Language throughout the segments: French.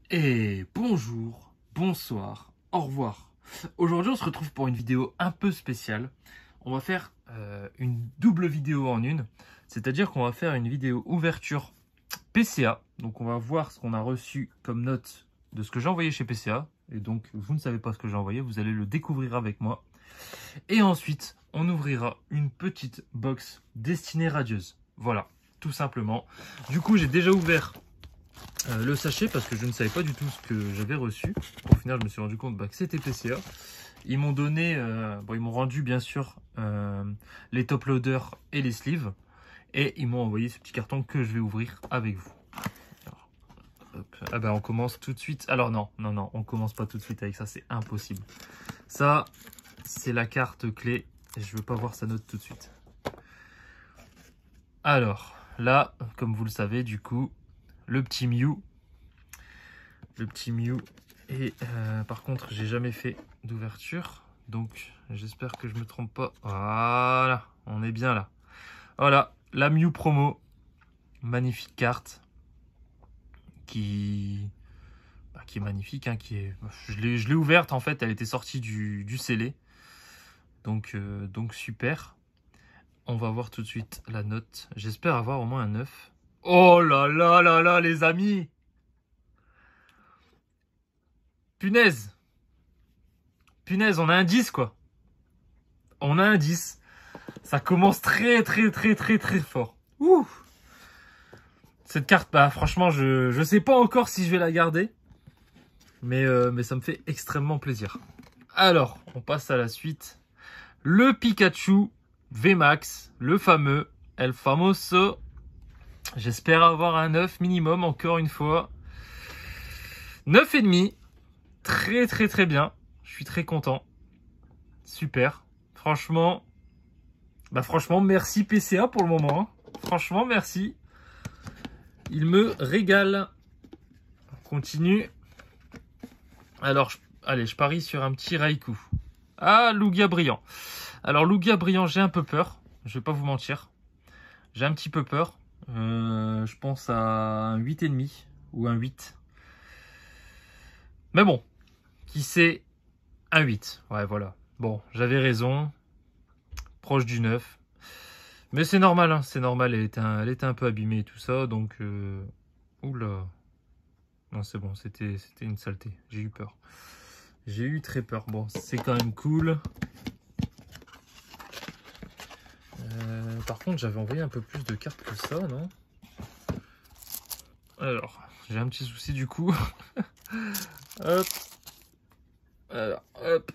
Et bonjour, bonsoir, au revoir. Aujourd'hui, on se retrouve pour une vidéo un peu spéciale. On va faire une double vidéo en une. C'est-à-dire qu'on va faire une vidéo ouverture PCA. Donc, on va voir ce qu'on a reçu comme note de ce que j'ai envoyé chez PCA. Et donc, vous ne savez pas ce que j'ai envoyé, vous allez le découvrir avec moi. Et ensuite, on ouvrira une petite box destinée radieuse. Voilà, tout simplement. Du coup, j'ai déjà ouvert le sachet parce que je ne savais pas du tout ce que j'avais reçu. Au final, je me suis rendu compte que c'était PCA. Ils m'ont donné, ils m'ont rendu bien sûr les top loaders et les sleeves. Et ils m'ont envoyé ce petit carton que je vais ouvrir avec vous. Alors, hop. Ah ben on commence tout de suite. Alors non, on commence pas tout de suite avec ça, c'est impossible. Ça, c'est la carte clé. Et je veux pas voir sa note tout de suite. Alors, là, comme vous le savez, du coup, le petit Mew. Le petit Mew. Et par contre, j'ai jamais fait d'ouverture. Donc, j'espère que je me trompe pas. Voilà, on est bien là. Voilà, la Mew promo. Magnifique carte. Qui est magnifique. Hein, je l'ai ouverte en fait. Elle était sortie du scellé. Donc super. On va voir tout de suite la note. J'espère avoir au moins un 9. Oh là là là là, les amis! Punaise! Punaise, on a un 10 quoi. On a un 10. Ça commence très fort. Ouh! Cette carte, franchement, je sais pas encore si je vais la garder. Mais ça me fait extrêmement plaisir. Alors, on passe à la suite. Le Pikachu VMAX, le fameux, El Famoso. J'espère avoir un 9 minimum, encore une fois. 9,5. Très bien. Je suis très content. Super. Franchement, merci PCA pour le moment. Franchement, merci. Il me régale. On continue. Alors, allez, je parie sur un petit Raikou. Ah, Lugia brillant. Alors, Lugia brillant, j'ai un peu peur. Je vais pas vous mentir. J'ai un petit peu peur. Je pense à un 8,5 ou un 8. Mais bon, qui sait, un 8. Ouais, voilà. Bon, j'avais raison. Proche du 9. Mais c'est normal, hein, c'est normal. Elle était un peu abîmée et tout ça. Donc, oula. Non, c'est bon, c'était une saleté. J'ai eu peur. J'ai eu très peur. Bon, c'est quand même cool. Par contre, j'avais envoyé un peu plus de cartes que ça, non? Alors, j'ai un petit souci du coup. Hop. Alors, hop.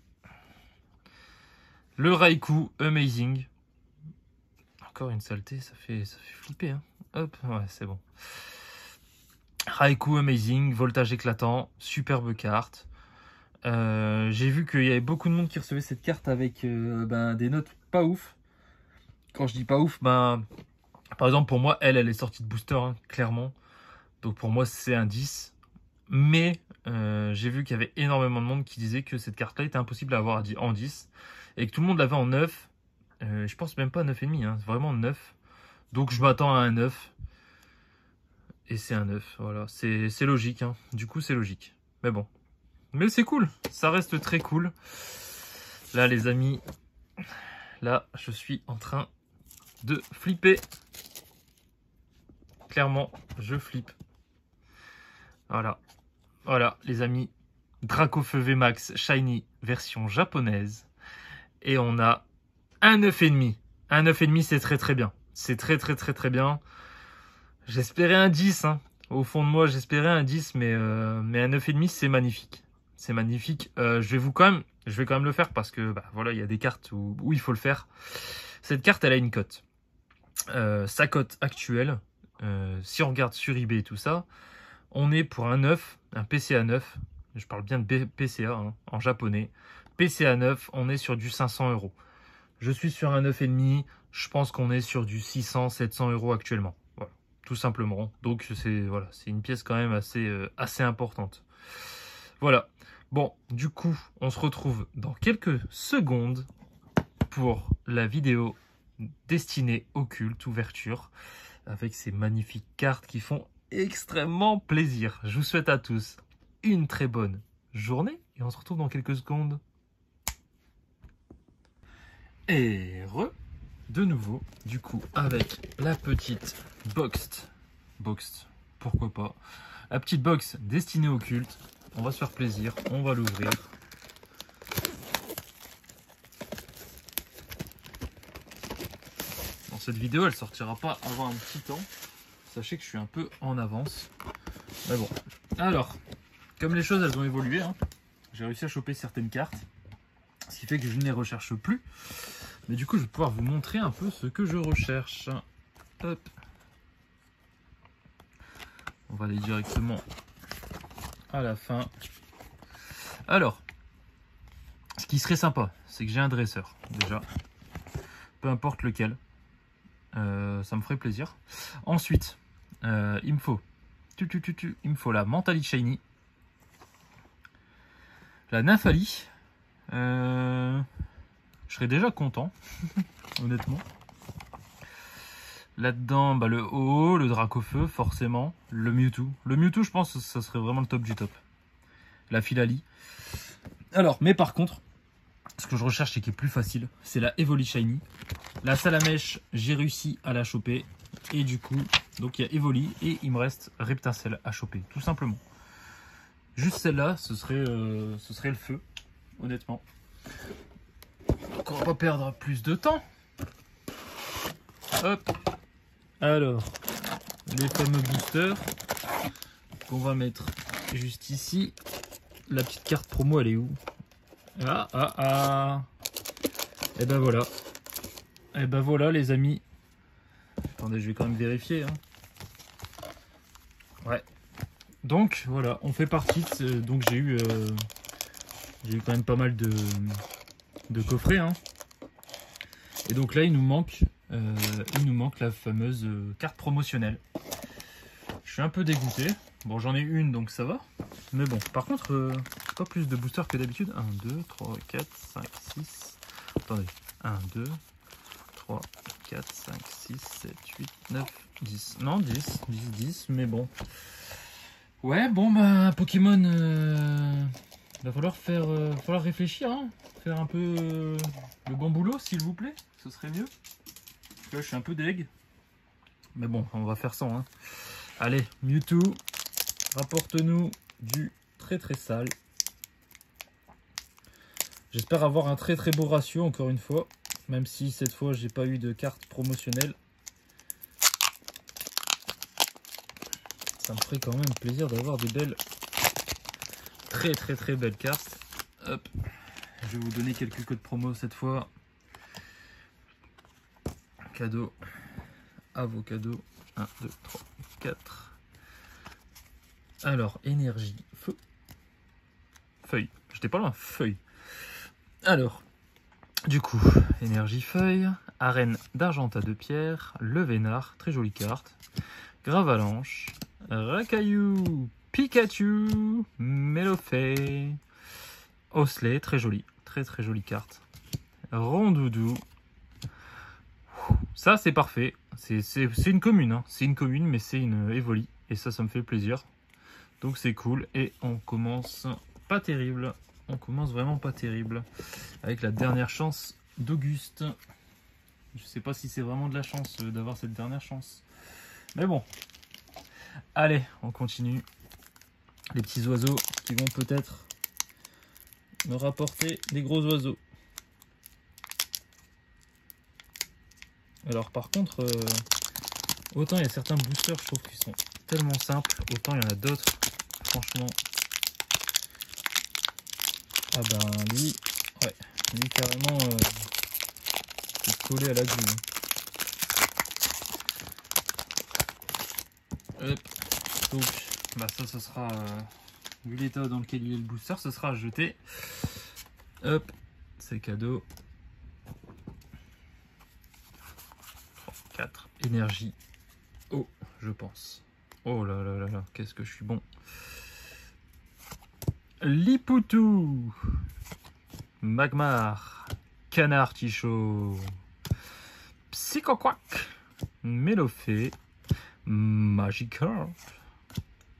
Le Raikou Amazing. Encore une saleté, ça fait flipper. Hein. Hop, ouais, c'est bon. Raikou Amazing, voltage éclatant, superbe carte. J'ai vu qu'il y avait beaucoup de monde qui recevait cette carte avec des notes pas ouf. Quand je dis pas ouf, par exemple pour moi, elle est sortie de booster, hein, clairement. Donc pour moi, c'est un 10. Mais j'ai vu qu'il y avait énormément de monde qui disait que cette carte-là était impossible à avoir en 10. Et que tout le monde l'avait en 9. Je pense même pas à 9,5, hein, vraiment 9. Donc je m'attends à un 9. Et c'est un 9, voilà. C'est logique, hein. Du coup, c'est logique. Mais bon. Mais c'est cool. Ça reste très cool. Là, les amis, là, je suis en train de flipper. Clairement, je flippe. Voilà. Voilà, les amis. Dracofeu VMAX Shiny version japonaise. Et on a un 9,5. Un 9,5, c'est très bien. C'est très bien. J'espérais un 10. Hein. Au fond de moi, j'espérais un 10, mais un 9,5, c'est magnifique. C'est magnifique. Je vais quand même le faire parce que voilà, il y a des cartes où il faut le faire. Cette carte, elle a une cote. Sa cote actuelle, si on regarde sur eBay et tout ça, on est pour un 9, un PCA 9. Je parle bien de PCA hein, en japonais. PCA 9, on est sur du 500 €. Je suis sur un 9,5. Je pense qu'on est sur du 600-700 € actuellement. Voilà, tout simplement. Donc c'est une pièce quand même assez importante. Voilà. Bon, du coup, on se retrouve dans quelques secondes pour la vidéo destinée occulte, ouverture, avec ces magnifiques cartes qui font extrêmement plaisir. Je vous souhaite à tous une très bonne journée et on se retrouve dans quelques secondes. Et de nouveau, du coup, avec la petite boxed, pourquoi pas, la petite box destinée au culte. On va se faire plaisir, on va l'ouvrir. Bon, cette vidéo, elle sortira pas avant un petit temps. Sachez que je suis un peu en avance. Mais bon, alors, comme les choses, elles ont évolué, hein, j'ai réussi à choper certaines cartes. Ce qui fait que je ne les recherche plus. Mais du coup, je vais pouvoir vous montrer un peu ce que je recherche. Hop. On va aller directement à la fin. Alors, ce qui serait sympa, c'est que j'ai un dresseur, déjà. Peu importe lequel. Ça me ferait plaisir. Ensuite, il me faut... il me faut la Mentally Shiny. La Nymphali. Je serais déjà content, honnêtement. Là-dedans, bah, le Ho-Oh, le Dracofeu, forcément. Le Mewtwo. Le Mewtwo, je pense que ça serait vraiment le top du top. La Filali. Alors, mais par contre, ce que je recherche et qui est plus facile, c'est la Evoli Shiny. La Salamèche, j'ai réussi à la choper. Et du coup, donc il y a Evoli et il me reste Reptincelle à choper, tout simplement. Juste celle-là, ce serait le feu, honnêtement. Donc on va pas perdre plus de temps. Hop. Alors, les fameux boosters qu'on va mettre juste ici. La petite carte promo, elle est où? Et ben voilà. Et ben voilà les amis. Attendez, je vais quand même vérifier. Hein. Ouais. Donc voilà, on fait partie. Donc j'ai eu quand même pas mal de coffrets. Hein. Et donc là, il nous manque la fameuse carte promotionnelle. Je suis un peu dégoûté. Bon, j'en ai une, donc ça va. Mais bon, par contre, pas plus de boosters que d'habitude. 1, 2, 3, 4, 5, 6. Attendez. 1, 2, 3, 4, 5, 6, 7, 8, 9, 10. Non, 10, mais bon. Ouais, bon, bah, Pokémon, va falloir réfléchir, hein. Faire un peu le bon boulot, s'il vous plaît. Ce serait mieux. Là, je suis un peu deg. Mais bon, on va faire sans, hein. Allez, Mewtwo, rapporte-nous du très très sale. J'espère avoir un très très beau ratio, encore une fois. Même si cette fois, j'ai pas eu de carte promotionnelle. Ça me ferait quand même plaisir d'avoir des belles, très très très belles cartes. Hop, je vais vous donner quelques codes promo cette fois. Cadeau, avocado, 1, 2, 3, 4. Alors, énergie, feu, feuille, j'étais pas loin, feuille. Alors, du coup, énergie, feuille, arène d'Argenta de pierre, le Vénard, très jolie carte, Gravalanche, Rakaillou, Pikachu, Melofay, Osley, très joli, très très jolie carte, Rondoudou. Ça c'est parfait, c'est une commune, hein. C'est une commune mais c'est une Evoli et ça me fait plaisir. Donc c'est cool et on commence pas terrible, on commence vraiment pas terrible avec la dernière chance d'Auguste. Je sais pas si c'est vraiment de la chance d'avoir cette dernière chance, mais bon. Allez, on continue. Les petits oiseaux qui vont peut-être me rapporter des gros oiseaux. Alors par contre, autant il y a certains boosters, je trouve qu'ils sont tellement simples, autant il y en a d'autres, franchement. Ah ben lui, ouais, lui carrément, c'est collé à la grue. Hop, donc, bah ça sera, vu l'état dans lequel il est le booster, ce sera à jeter. Hop, c'est cadeau. 4, énergie. Oh, je pense. Oh là là là là, qu'est-ce que je suis bon. Lipoutou, Magmar, Canard Tichot, Psychoquack, Melofay, Magikarp,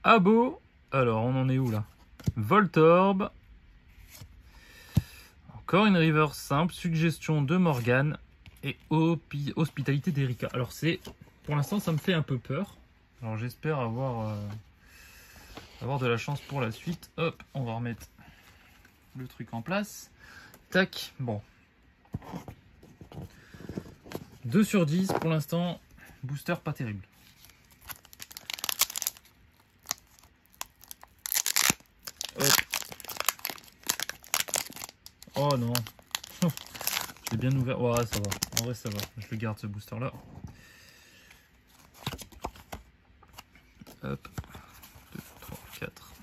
Abo. Alors, on en est où là? Voltorb. Encore une reverse simple. Suggestion de Morgane. Et hospitalité d'Erika. Alors, pour l'instant, ça me fait un peu peur. Alors, j'espère avoir de la chance pour la suite. Hop, on va remettre le truc en place. Tac, bon. 2 sur 10 pour l'instant. Booster pas terrible. Hop. Oh non. Je l'ai bien ouvert. Ouais, ça va. En vrai, ça va. Je le garde ce booster là. Hop. 2, 3, 4.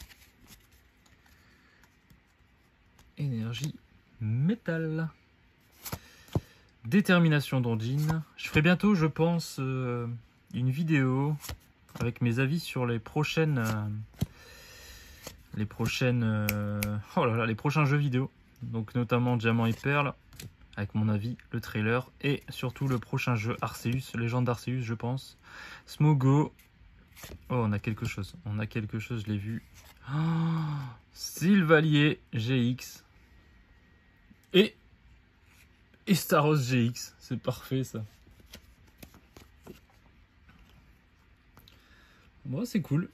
Énergie métal. Détermination d'Ondine. Je ferai bientôt, je pense, une vidéo avec mes avis sur les prochaines, les prochains jeux vidéo. Donc notamment Diamant et Perle, avec mon avis, le trailer, et surtout le prochain jeu Arceus, Légende d'Arceus, je pense. Smogo. Oh, on a quelque chose. On a quelque chose, je l'ai vu. Oh, Sylvalier GX. Et Staros GX. C'est parfait, ça. Bon, c'est cool.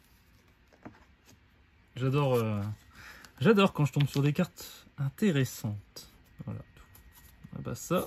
J'adore quand je tombe sur des cartes intéressantes. Voilà. Ah bah ça,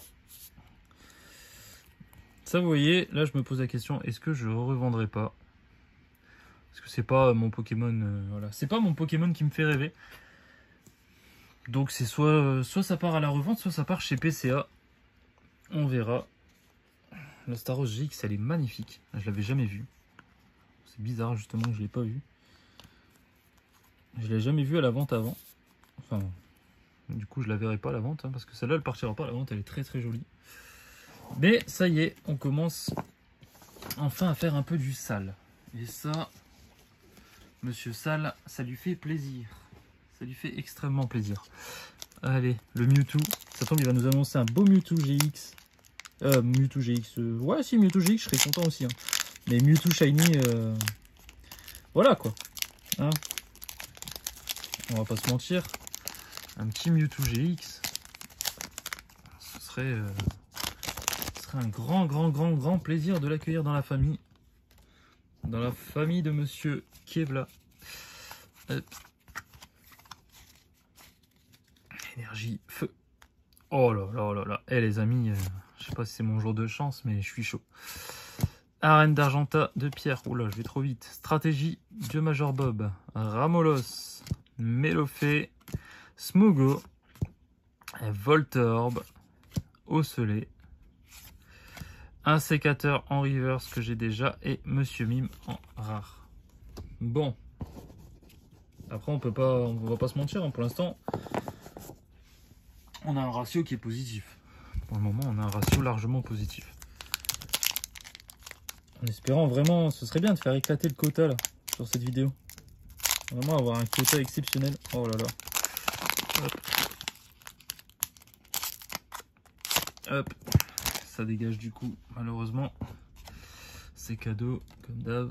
vous voyez, là je me pose la question, est-ce que je revendrai pas? Parce que c'est pas mon Pokémon, voilà. C'est pas mon Pokémon qui me fait rêver. Donc c'est soit ça part à la revente, soit ça part chez PCA. On verra. La Staros GX, elle est magnifique. Je l'avais jamais vue. C'est bizarre justement que je l'ai pas vue. Je l'ai jamais vue à la vente avant. Enfin, du coup je la verrai pas à la vente, hein, parce que celle-là elle partira pas à la vente, elle est très très jolie. Mais ça y est, on commence enfin à faire un peu du sale. Et ça, Monsieur Sale, ça lui fait plaisir. Ça lui fait extrêmement plaisir. Allez, le Mewtwo. Ça tombe, il va nous annoncer un beau Mewtwo GX. Mewtwo GX. Ouais, si, Mewtwo GX, je serais content aussi. Hein. Mais Mewtwo Shiny, voilà quoi. Hein, on va pas se mentir. Un petit Mewtwo GX. Ce serait un grand plaisir de l'accueillir dans la famille. Dans la famille de Monsieur Kevla. Énergie, feu. Oh là là là là. Eh les amis, je sais pas si c'est mon jour de chance, mais je suis chaud. Arène d'Argenta de pierre. Oula, je vais trop vite. Stratégie, Dieu Major Bob. Ramolos. Mélofée. Smogo. Voltorb. Osselet. Un sécateur en reverse que j'ai déjà. Et Monsieur Mime en rare. Bon. Après, on va pas se mentir. Hein, pour l'instant, on a un ratio qui est positif. Pour le moment, on a un ratio largement positif. En espérant vraiment, ce serait bien de faire éclater le quota là, sur cette vidéo. Vraiment avoir un quota exceptionnel. Oh là là. Hop. Hop. Ça dégage du coup, malheureusement. C'est cadeau, comme d'hab.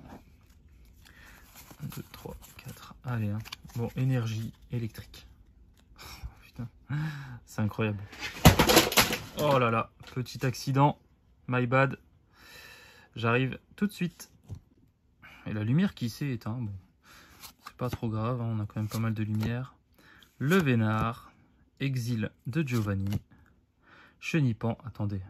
1, 2, 3, 4. Allez, hein. Bon, énergie électrique. Putain, c'est incroyable. Oh là là, petit accident. My bad. J'arrive tout de suite. Et la lumière qui s'est éteinte. Bon, c'est pas trop grave, hein, on a quand même pas mal de lumière. Le Vénard. Exil de Giovanni. Chenipan, attendez.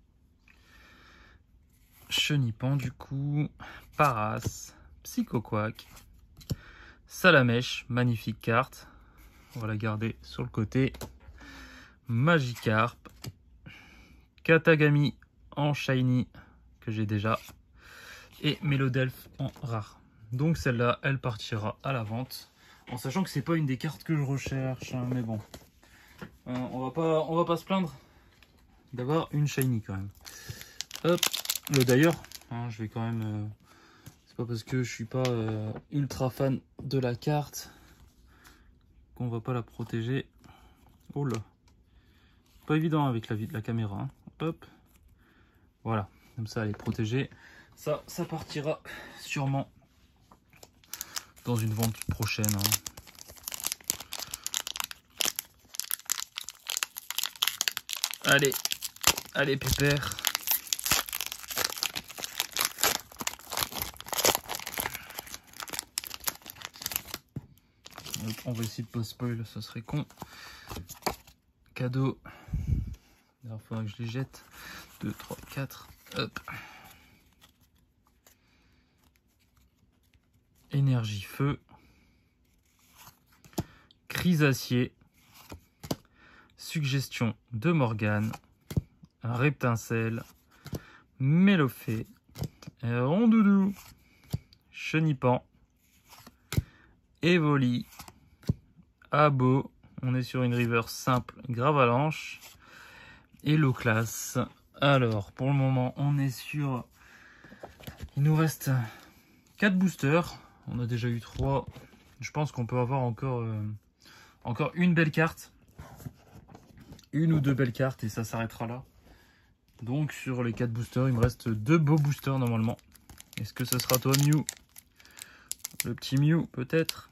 Chenipan du coup. Paras. Psychoquack. Salamèche, magnifique carte. On va la garder sur le côté. Magikarp. Katagami en shiny que j'ai déjà. Et Mélodelph en rare. Donc celle-là, elle partira à la vente. En sachant que c'est pas une des cartes que je recherche, hein, mais bon. On va pas se plaindre d'avoir une shiny quand même. Hop. D'ailleurs, hein, je vais quand même... c'est pas parce que je suis pas ultra fan de la carte qu'on va pas la protéger. Oh là. Pas évident avec la caméra. Hein. Hop. Voilà. Comme ça, elle est protégée. Ça partira sûrement dans une vente prochaine. Hein. Allez, allez pépère. On va essayer de pas spoil, ça serait con. Cadeau. Il faudra que je les jette. 2, 3, 4. Hop. Énergie feu. Chrysacier. Suggestion de Morgane. Reptincelle. Mélophée. Rondoudou. Chenipan. Evoli. Abo. On est sur une river simple Gravalanche. Et l'eau classe. Alors, pour le moment, on est sur... Il nous reste 4 boosters. On a déjà eu 3. Je pense qu'on peut avoir encore une belle carte. Une ou deux belles cartes et ça s'arrêtera là. Donc, sur les 4 boosters, il me reste 2 beaux boosters normalement. Est-ce que ce sera toi, Mew? Le petit Mew, peut-être?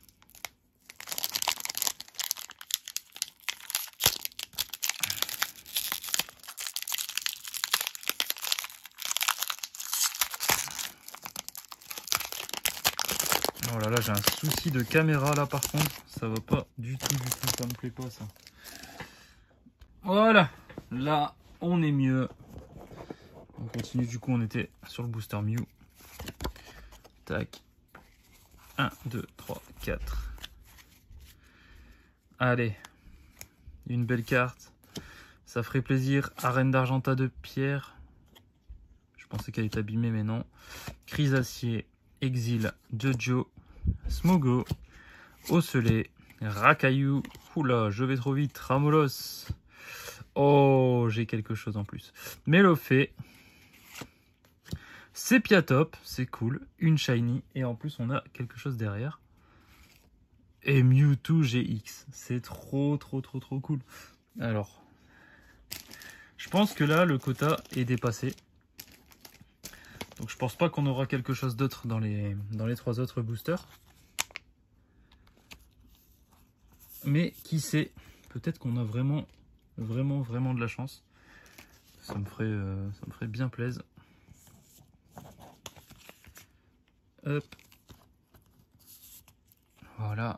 Oh là là, j'ai un souci de caméra là par contre, ça va pas du tout, ça me plaît pas ça. Voilà, là on est mieux. On continue, du coup on était sur le booster Mew. Tac. 1, 2, 3, 4. Allez, une belle carte. Ça ferait plaisir. Arène d'Argenta de pierre. Je pensais qu'elle était abîmée mais non. Chrysacier, Exil, Jojo. Smogo, Osselet, Rakayu, oula, je vais trop vite, Ramolos, oh, j'ai quelque chose en plus, Mélophée, Sepiatop, c'est cool, une Shiny, et en plus on a quelque chose derrière, et Mewtwo GX, c'est trop cool. Alors, je pense que là, le quota est dépassé. Donc je pense pas qu'on aura quelque chose d'autre dans les 3 autres boosters. Mais qui sait, peut-être qu'on a vraiment de la chance. Ça me ferait bien plaisir. Hop. Voilà.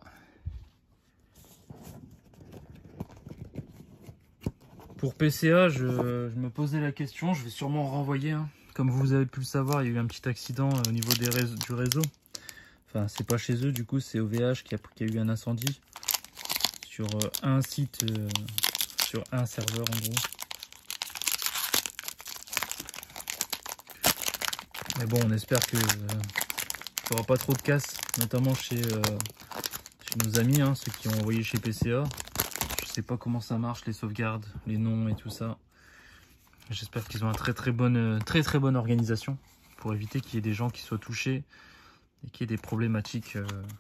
Pour PCA, je me posais la question, je vais sûrement renvoyer. Hein. Comme vous avez pu le savoir, il y a eu un petit accident au niveau du réseau. Enfin, c'est pas chez eux, du coup, c'est OVH qui a eu un incendie sur un site, sur un serveur en gros. Mais bon, on espère que il n'y aura pas trop de casse, notamment chez nos amis, hein, ceux qui ont envoyé chez PCA. Je sais pas comment ça marche, les sauvegardes, les noms et tout ça. J'espère qu'ils ont une très bonne organisation pour éviter qu'il y ait des gens qui soient touchés et qu'il y ait des problématiques,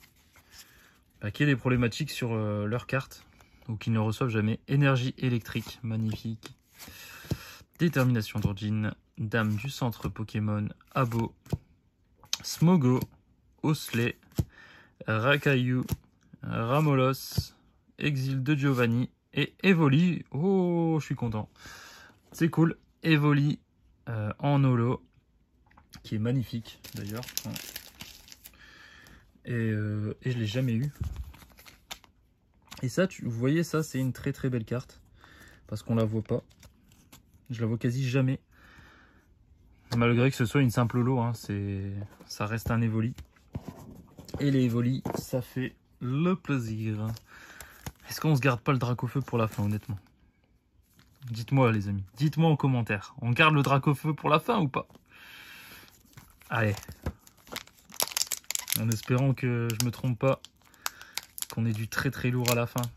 sur leur carte ou qu'ils ne reçoivent jamais. Énergie électrique, magnifique. Détermination d'Origine, Dame du centre Pokémon, Abo, Smogo, Osselet, Rakayu, Ramolos, Exil de Giovanni et Evoli. Oh, je suis content. C'est cool. Evoli en holo, qui est magnifique d'ailleurs. Et je l'ai jamais eu. Et ça, vous voyez, ça c'est une très belle carte. Parce qu'on la voit pas. Je la vois quasi jamais. Malgré que ce soit une simple holo, hein, ça reste un Evoli. Et les Evoli, ça fait le plaisir. Est-ce qu'on se garde pas le Dracofeu pour la fin, honnêtement? Dites-moi les amis, dites-moi en commentaire. On garde le Dracofeu pour la fin ou pas? Allez. En espérant que je me trompe pas. Qu'on ait du très lourd à la fin.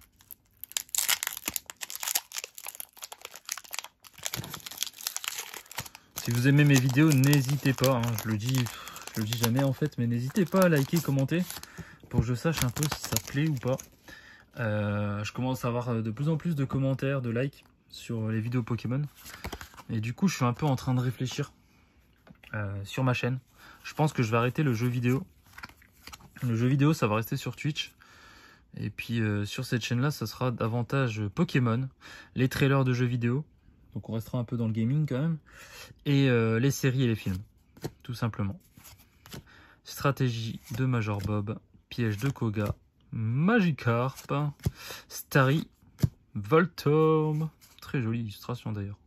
Si vous aimez mes vidéos, n'hésitez pas. Hein, je le dis jamais en fait, mais n'hésitez pas à liker, commenter. Pour que je sache un peu si ça plaît ou pas. Je commence à avoir de plus en plus de commentaires, de likes sur les vidéos Pokémon. Et du coup, je suis un peu en train de réfléchir sur ma chaîne. Je pense que je vais arrêter le jeu vidéo. Le jeu vidéo, ça va rester sur Twitch. Et puis sur cette chaîne-là, ça sera davantage Pokémon, les trailers de jeux vidéo. Donc on restera un peu dans le gaming quand même. Et les séries et les films, tout simplement. Stratégie de Major Bob, piège de Koga, Magikarp, Starry, Voltorb. Très jolie illustration d'ailleurs.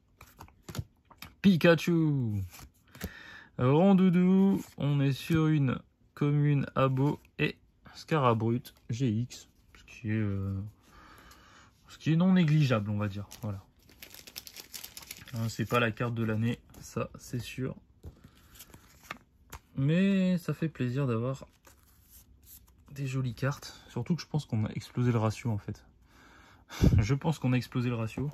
Pikachu, Rondoudou. On est sur une commune Abo et Scarabrut GX. Ce qui est non négligeable, on va dire. Voilà. Hein, c'est pas la carte de l'année, ça c'est sûr. Mais ça fait plaisir d'avoir des jolies cartes. Surtout que je pense qu'on a explosé le ratio en fait. Je pense qu'on a explosé le ratio.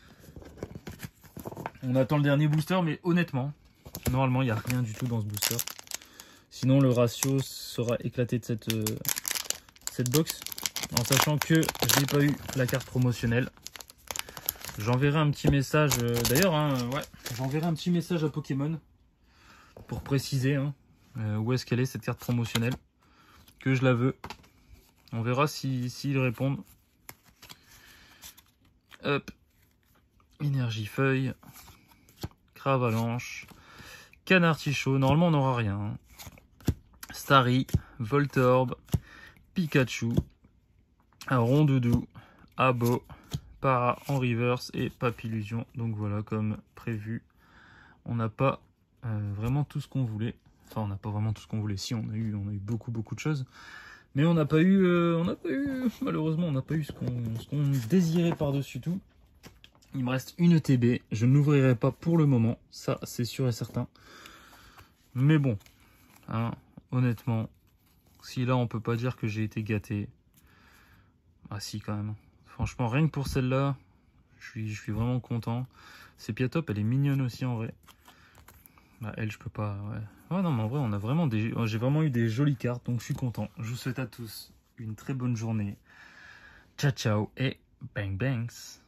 On attend le dernier booster, mais honnêtement, normalement il n'y a rien du tout dans ce booster. Sinon le ratio sera éclaté de cette box. En sachant que je n'ai pas eu la carte promotionnelle. J'enverrai un petit message, d'ailleurs, hein, ouais, j'enverrai un petit message à Pokémon pour préciser où est-ce qu'elle est cette carte promotionnelle, que je la veux. On verra s'ils répondent. Hop, énergie feuille, Cravalanche, Canartichaud, normalement on n'aura rien. Hein. Starry, Voltorb, Pikachu, Rondoudou, Abo, Para en reverse et Papillusion. Donc voilà, comme prévu, on n'a pas vraiment tout ce qu'on voulait. Enfin, on n'a pas vraiment tout ce qu'on voulait. Si, on a eu beaucoup de choses. Mais on n'a pas eu, malheureusement, on n'a pas eu ce qu'on désirait par-dessus tout. Il me reste une ETB. Je ne l'ouvrirai pas pour le moment. Ça, c'est sûr et certain. Mais bon, hein, honnêtement, si là, on peut pas dire que j'ai été gâté. Ah si, quand même. Franchement, rien que pour celle-là, je suis vraiment content. Sepiatop, elle est mignonne aussi en vrai. Bah, elle, je peux pas. Ouais, non, mais en vrai, on a vraiment j'ai vraiment eu des jolies cartes, donc je suis content. Je vous souhaite à tous une très bonne journée. Ciao, ciao et bang bangs.